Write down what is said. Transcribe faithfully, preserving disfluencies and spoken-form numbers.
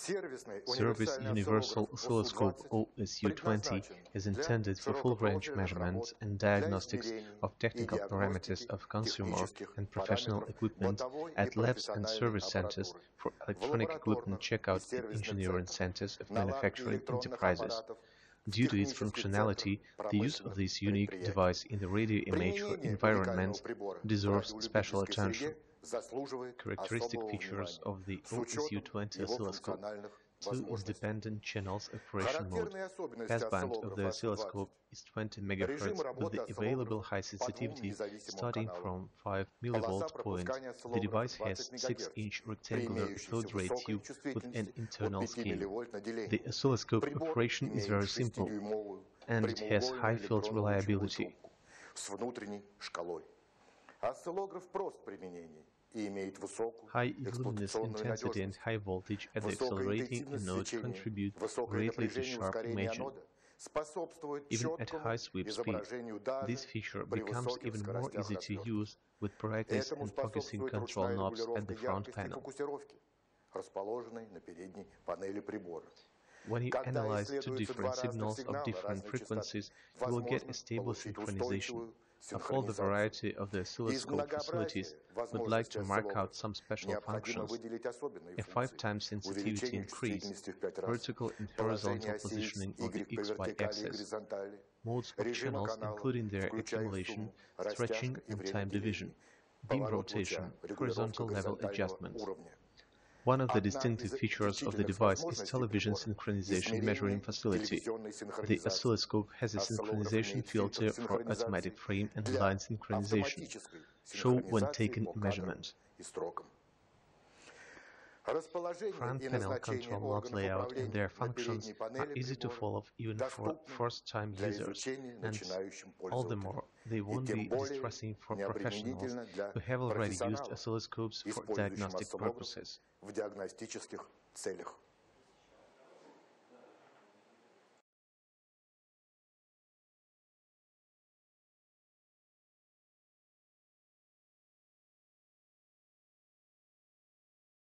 Service Universal Oscilloscope O S U twenty is intended for full-range measurements and diagnostics of technical parameters of consumer and professional equipment at labs and service centers for electronic equipment checkout and engineering centers of manufacturing enterprises. Due to its functionality, the use of this unique device in the radio amateur environment deserves special attention. Characteristic features of the O S U twenty oscilloscope: two independent channels operation mode. Passband of the oscilloscope is twenty megahertz with the available high sensitivity starting from five millivolt point. The device has six inch rectangular cathode ray tube with an internal scale. The oscilloscope operation is very simple, and it has high field reliability. High luminous intensity and high voltage at the accelerating anode contribute greatly to sharp imaging. Even at high sweep speed, this feature becomes even more easy to use with brightness and focusing control knobs at the front panel. When you analyze two different signals of different frequencies, you will get a stable synchronization. Of all the variety of the oscilloscope facilities, we'd like to mark out some special functions: a five times sensitivity increase, vertical and horizontal positioning of the X Y axis, modes of channels including their accumulation, stretching and time division, beam rotation, horizontal level adjustment. One of the distinctive features of the device is television synchronization measuring facility. The oscilloscope has a synchronization filter for automatic frame and line synchronization, shown when taking a measurement. Front panel control node layout and their functions are easy to follow even for first-time users, and all the more they won't be distressing for professionals who have already used oscilloscopes for diagnostic purposes. в диагностических целях.